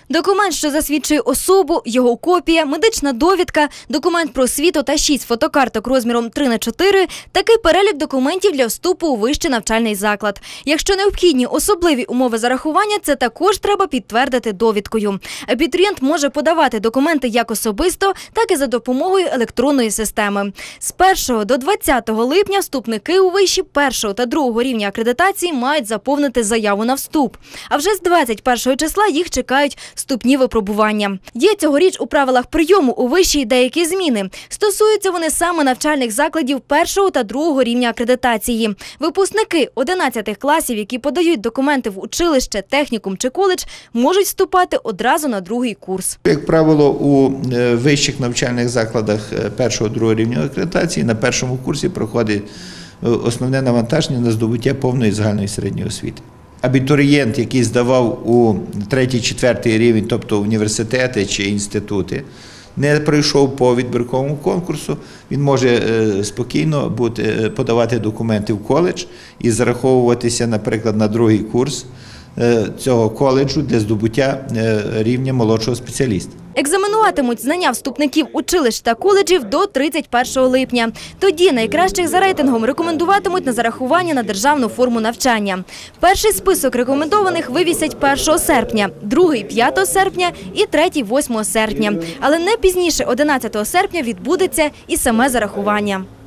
Документ, що засвідчує особу, його копія, медична довідка, документ про освіту та 6 фотокарток розміром 3х4 – такий перелік документів для вступу у вищий навчальний заклад. Якщо необхідні особливі умови зарахування, це також треба підтвердити довідкою. Абітурієнт може подавати документи як особисто, так і за допомогою електронної системи. З 1 до 20 липня вступники у виші 1 та 2 рівня акредитації мають заповнити заяву на вступ. А вже з 21 числа їх чекають вступні випробування. Є цьогоріч у правилах прийому у виші деякі зміни. Стосуються вони саме навчальних закладів 1 та 2 рівня акредитації. Випускники 11 класів, які подають документи в училище, технікум чи коледж, можуть вступати одразу на другий курс. Як правило, у вищих навчальних закладах 1-2 рівня акредитації на першому курсі проходить основне навантаження на здобуття повної загальної середньої освіти. Абітурієнт, який здавав у 3-4 рівень, тобто університети чи інститути, не пройшов по відбірковому конкурсу, він може спокійно подавати документи в коледж і зараховуватися, наприклад, на другий курс цього коледжу для здобуття рівня молодшого спеціаліста. Екзаменуватимуть знання вступників училищ та коледжів до 31 липня. Тоді найкращих за рейтингом рекомендуватимуть на зарахування на державну форму навчання. Перший список рекомендованих вивісять 1 серпня, другий – 5 серпня і третій – 8 серпня. Але не пізніше 11 серпня відбудеться і саме зарахування.